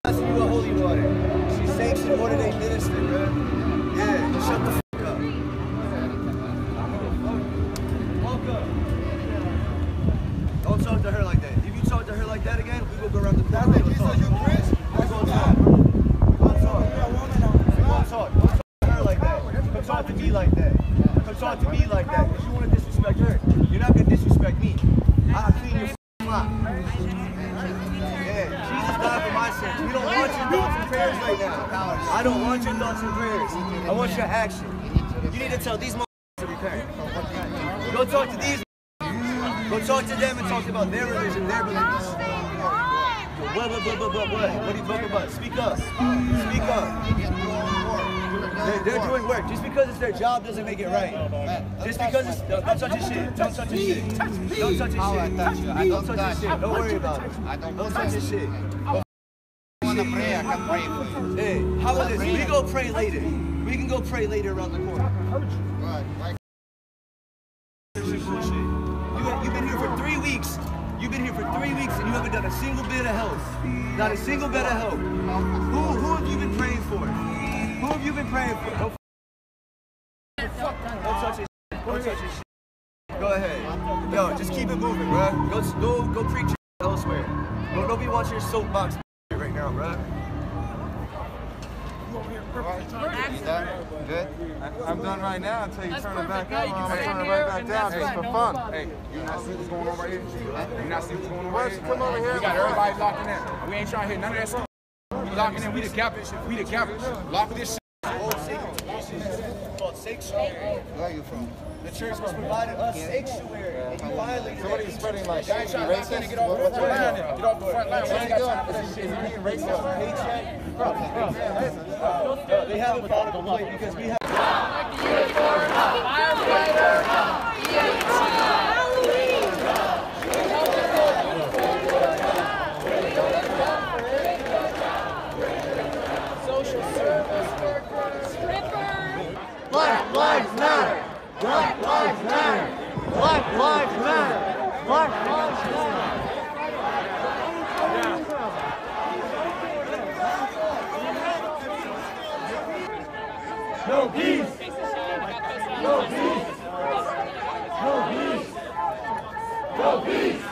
asking you about holy water. She sanctioned more than they minister, bro. Yeah, shut the fuck up. Walk up. Don't talk to her like that. If you talk to her like that again, we will go around the corner. We're gonna talk. We're gonna talk. We're gonna talk. Don't talk to her like that. Don't talk to me like that. Don't talk to me like that. Because you want to disrespect her. You're not gonna disrespect me. I'll clean your flock. Yeah, Jesus died for my sins. We don't want your thoughts and prayers right now. I don't want your thoughts and prayers. I want your action. You need to tell these motherfuckers to repent. Go talk to these. Go talk to them and talk about their religion, their beliefs. What? What are you talking about? Speak up. Speak up. They're doing work. Just because it's their job doesn't make it right. Just because it's... Don't touch his shit. Don't touch his shit. Don't touch his shit. Don't touch his shit. Don't worry about it. Don't touch his shit. Want to pray? I can pray for you. Hey, how about this? We go pray later. We can go pray later around the corner. You've been here for 3 weeks. You've been here for 3 weeks and you haven't done a single bit of help. Not a single bit of help. Who have you been praying for? Who have you been praying for? Don't touch his shit. Don't touch his shit. Go ahead. Yo, just keep it moving, bro. Go preach elsewhere. Don't be watching your soapbox right now, bro. Good? I'm done right now until you turn it back up. I'm going to turn it right back down just for fun. Hey, you not see what's going on right here? You not see what's going on Why right don't you here? come over here? We got everybody locking in. We ain't trying to hit none of that stuff. We locking in. We together. We together. Lock this shit. Called sanctuary. Where are you from? The church was providing us sanctuary. And you violated Somebody's spreading like Y'all ain't trying to racist. get off the front line. Get off the front line. What are you doing? Is he being racist? They haven't filed a complaint because we have... Black lives matter! Black lives matter! Black lives matter! Black lives matter! No peace! No peace! No peace! No peace!